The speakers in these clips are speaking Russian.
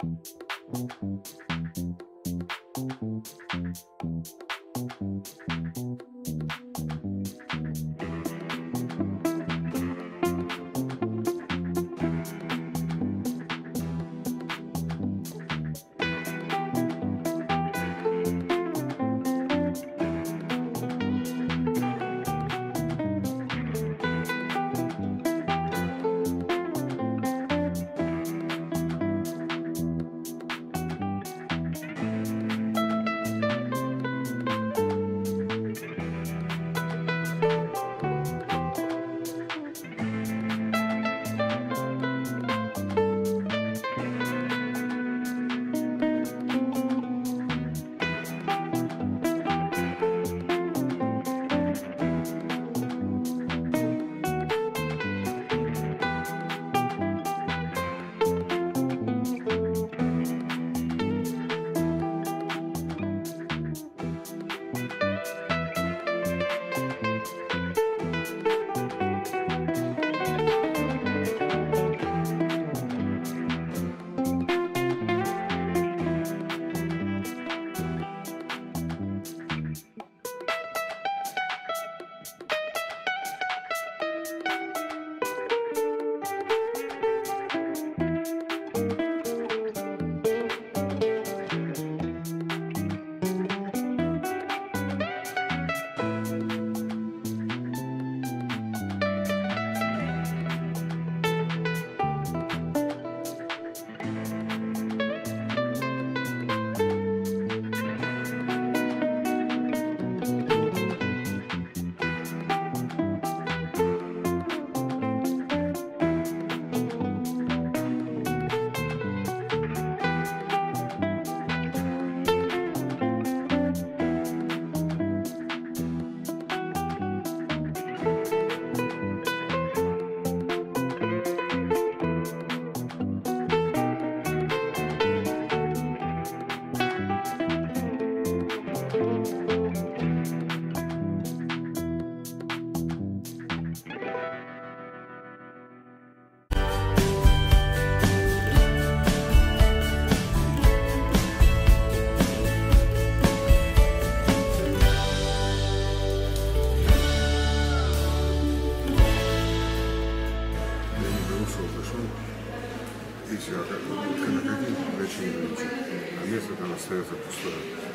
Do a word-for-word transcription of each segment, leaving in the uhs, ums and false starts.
остается пустое.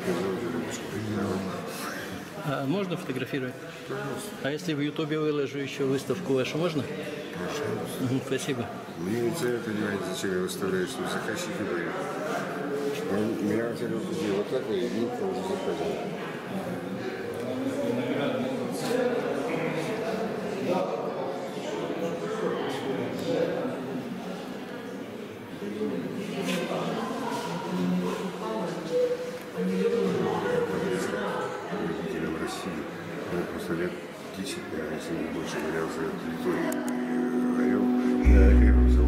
А можно фотографировать? Пожалуйста. А если в Ютубе выложу еще выставку вашу, можно? Пожалуйста. Угу, спасибо. Мне не цель понимаете, зачем я выставляю, что заказчики приедут. У меня, во всяком случае, вот так и видно уже заказал. В России, ну, просто лет десять, если не больше, гулял за территорией. Говорил, я первым взял.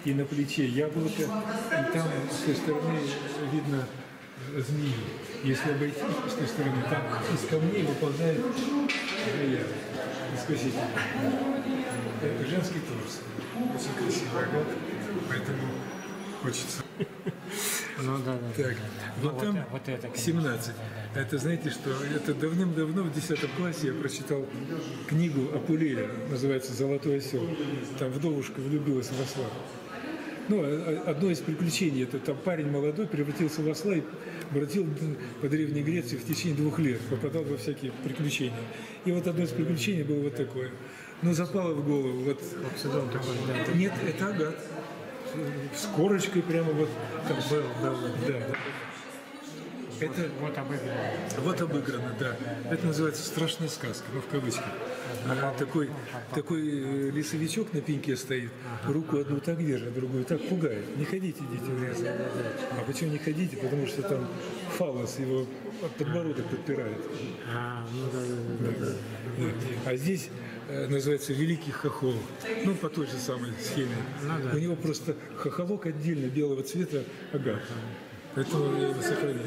и на плече яблоко, и там с той стороны видно змеи. Если обойти с той стороны, там из камней выползает змея, искуситель. Это женский торс. Очень красивый агат, поэтому хочется. Ну да, да. Так, Ну, вот вот там это- вот это, конечно. семнадцать. Это, знаете, что это давным-давно в десятом классе я прочитал книгу Апулея, называется «Золотой осел». Там вдовушка влюбилась в осла. Ну, а- одно из приключений, это там парень молодой превратился в осла и бродил по Древней Греции в течение двух лет, попадал во всякие приключения. И вот одно из приключений было вот такое. Ну, запало в голову, вот... Нет, это агат. С корочкой прямо вот... Как был, был, да. Это Вот обыграно. вот обыграно, да. Это называется страшная сказка, ну в кавычках. А такой, такой э, лесовичок на пеньке стоит, руку одну так держит, другую так пугает. Не ходите, дети, в лес. А почему не ходите? Потому что там фалос его подбородок подпирает. А, ну да, да, да, да. Да. А здесь э, называется великий хохол. Ну, по той же самой схеме. Ну да. У него просто хохолок отдельно белого цвета агат. Поэтому я его сохранил.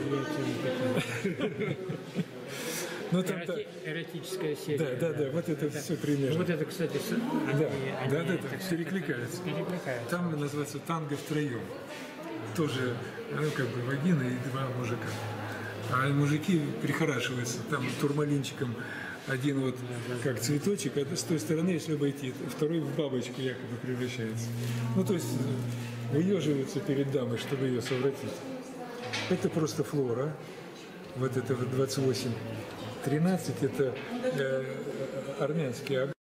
Ну, там, да, Эроти- Эротическая серия. да, да, да, вот это все примерно. Вот это, кстати, с- они, Да, они, да, да, да, так сказать, перекликаются. перекликаются. Там называется танго втроем. Тоже, ну, как бы вагина и два мужика. А мужики прихорашиваются там турмалинчиком. Один вот как цветочек, а с той стороны, если обойти, второй в бабочку якобы превращается. Ну, то есть выеживаются перед дамой, чтобы ее совратить. Это просто флора. Вот это вот двадцать восемь тринадцать, это э, армянский агат.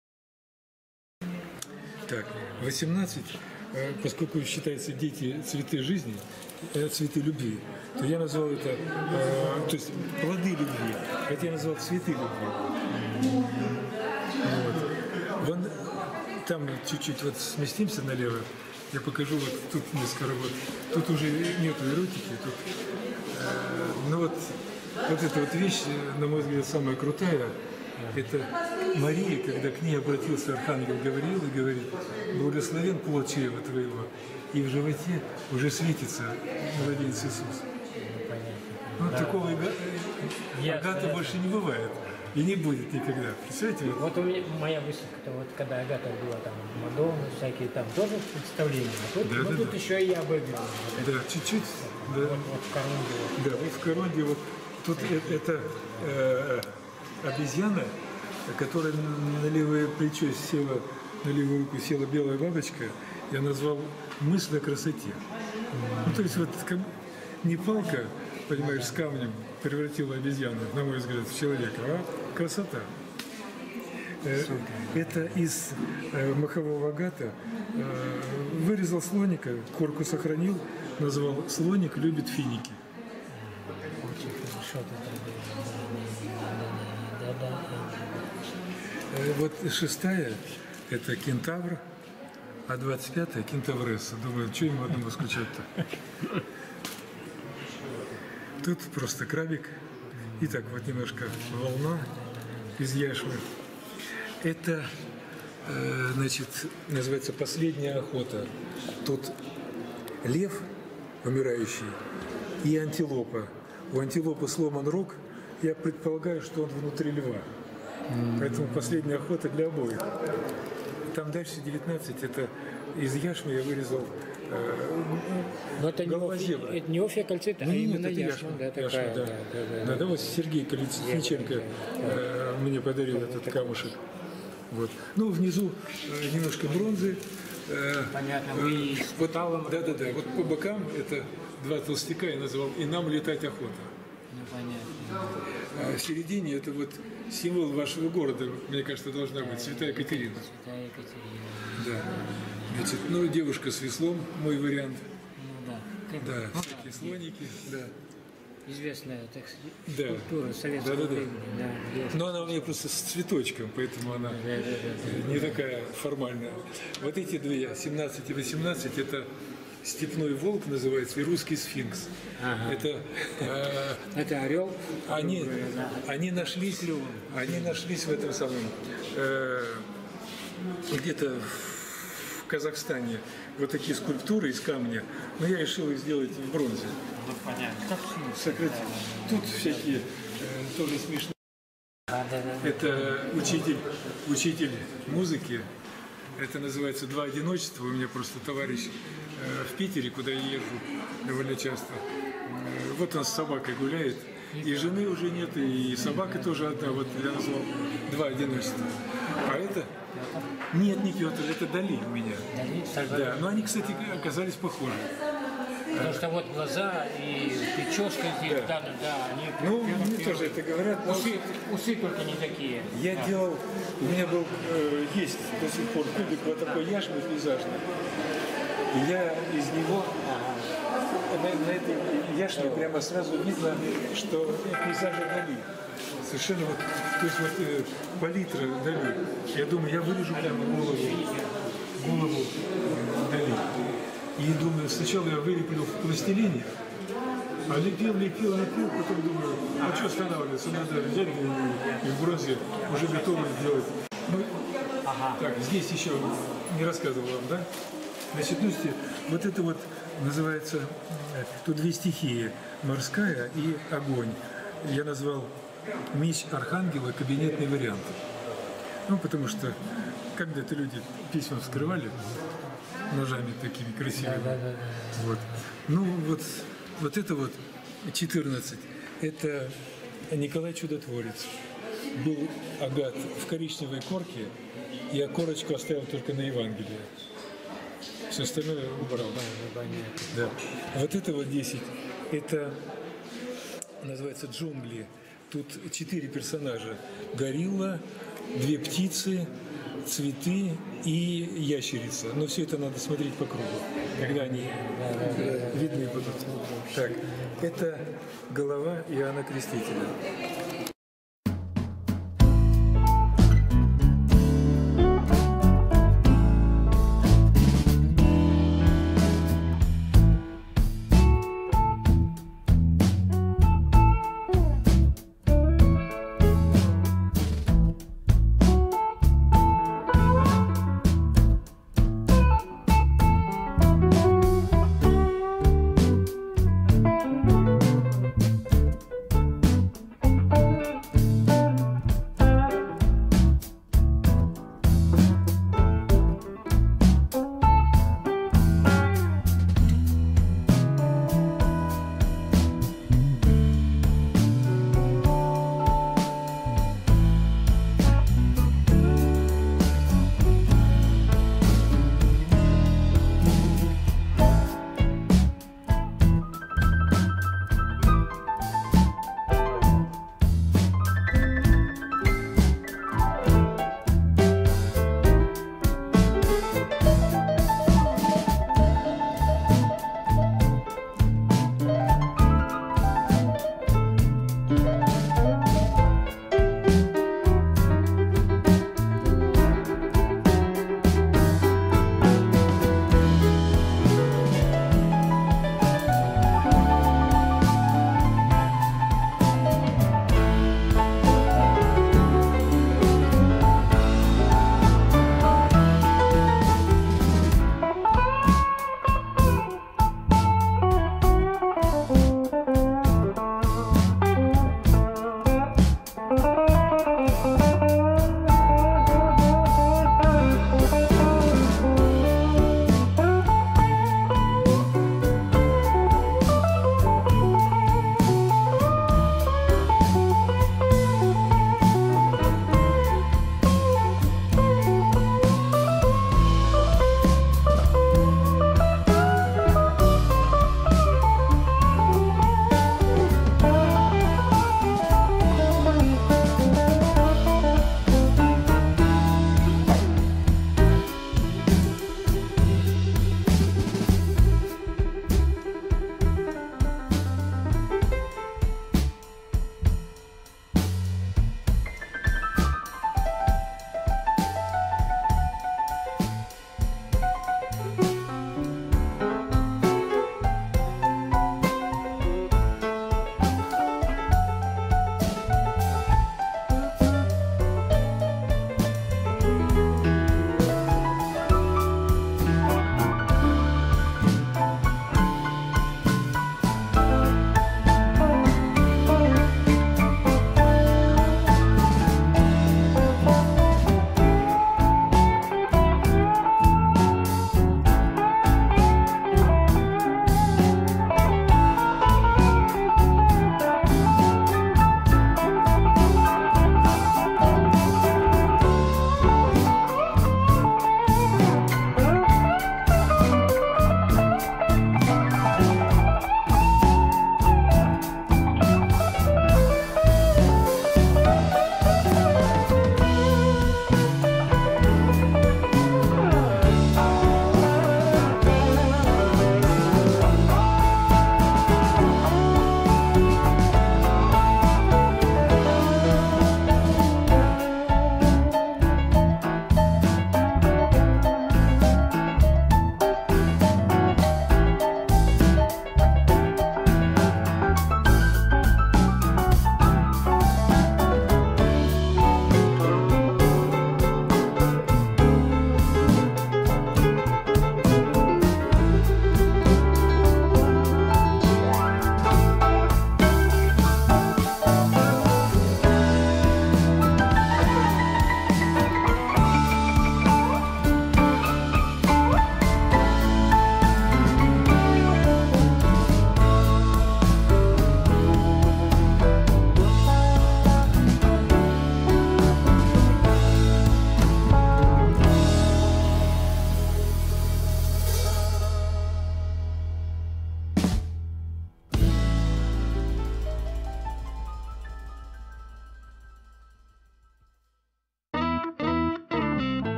Так, восемнадцать, э, поскольку считается дети цветы жизни, э, цветы любви, то я назвал это, э, то есть плоды любви, это я назвал цветы любви. Вот. Вон, там чуть-чуть вот сместимся налево, я покажу, вот тут несколько работ. Тут уже нету эротики, тут, э, ну вот, вот эта вот вещь, на мой взгляд, самая крутая. Это Мария, когда к ней обратился архангел Гавриил и говорит: «Благословен плод чрева твоего, и в животе уже светится младенец Иисус». Ну, такого ага... Ясно, агата ясно. больше не бывает и не будет никогда. Представляете? Вот. Вот у меня моя выставка, вот когда Агата была там Мадонна, всякие там тоже представления. А тут, Да, ну, да, тут да. еще и я обыграл. Вот, Да, чуть-чуть. Да. вот, вот в Коронге. Вот. Да, вот в Коронге вот тут э- это э, обезьяна, которая на левое плечо села, на левую руку села белая бабочка, я назвал мысль о красоте. Ну, то есть вот как, не палка, понимаешь, с камнем превратила обезьяну, на мой взгляд, в человека, а красота. Э, Это из э, махового агата. Э, вырезал слоника, корку сохранил, назвал «Слоник любит финики». Очень хорошо ты да, да, да. Э, Вот шестая – это кентавр, а двадцать пятая – кентавресса. Думаю, что ему одному скучать-то? Тут просто крабик. И так вот немножко волна из яшмы. Это, э, значит, называется «Последняя охота». Тут лев умирающий и антилопа. У антилопы сломан рог. Я предполагаю, что он внутри льва. Поэтому последняя охота для обоих. Там дальше девятнадцать, это из яшмы я вырезал э, Но это не, голова офи, зебры. это не офиокальцит, а Ну, нет, именно это яшма, яшма, да, яшма, такая, да. да, да, да, Да, да, вот Сергей Колесниченко э, мне подарил этот камушек. Вот. Ну, внизу э, немножко бронзы. э, Понятно, э, вы и с вот, металлом да, да, да. Вот по бокам это два толстяка я назвал «И нам летать охота». Ну, понятно. А в середине это вот символ вашего города, мне кажется, должна быть Святая Екатерина. Святая Екатерина. Да. Значит, ну, девушка с веслом, мой вариант. Ну да. Как- Да, ну, всякие слоники, да. известная, так сказать, Да. скульптура советского Да, да, да. времени. Да, есть. Но она у меня просто с цветочком, поэтому она Да, да, да, да. не такая формальная. Вот эти две, семнадцать и восемнадцать, это степной волк называется и русский сфинкс. Ага. Это э, Это орел. они, Да. они нашлись, они нашлись в этом самом э, где-то в Казахстане вот такие скульптуры из камня, но я решил их сделать в бронзе. Ну, понятно. Сократить. Тут всякие э, тоже смешные. Да, да, да. Это учитель, учитель музыки. Это называется «Два одиночества». У меня просто товарищ э, в Питере, куда я езжу довольно часто. Э, вот он с собакой гуляет. И жены уже нет, и собака тоже одна. Вот я назвал «Два одиночества». А это... Нет, не Петр, это Дали у меня. Дали, Сальвадор. Да, но они, кстати, оказались похожи. Потому что вот глаза и прическа здесь, Да. да, да, да, они... Ну, первые- мне тоже это говорят. но Усы, усы только не такие. Я Да. делал, у меня был, э, есть до сих пор кубик вот такой яшмы пейзажный. И я из него, на, на этой яшме прямо сразу видно, что пейзажи Дали. Совершенно вот, то есть вот э, палитра Дали. Я думаю, я вырежу прямо голову, голову э, Дали. И думаю, сначала я вылеплю в пластилине, а лепил, лепил, лепил, потом думаю, а что останавливаться, надо взять и, и в бронзе уже готово сделать. Ну, так, здесь еще не рассказывал вам, да? Значит, ну, вот это вот называется, э, тут две стихии, морская и огонь. Я назвал «Меч Архангела. Кабинетный вариант». Ну, потому что когда-то люди письма вскрывали ножами такими красивыми. Да, да, да. Вот. Ну, вот, вот это вот четырнадцать. Это Николай Чудотворец. Был агат в коричневой корке, я корочку оставил только на Евангелие. Все остальное убрал. Да. Вот это вот десять. Это называется «Джунгли». Тут четыре персонажа. Горилла, две птицы, цветы и ящерица. Но все это надо смотреть по кругу, когда они видны будут. Так, это голова Иоанна Крестителя.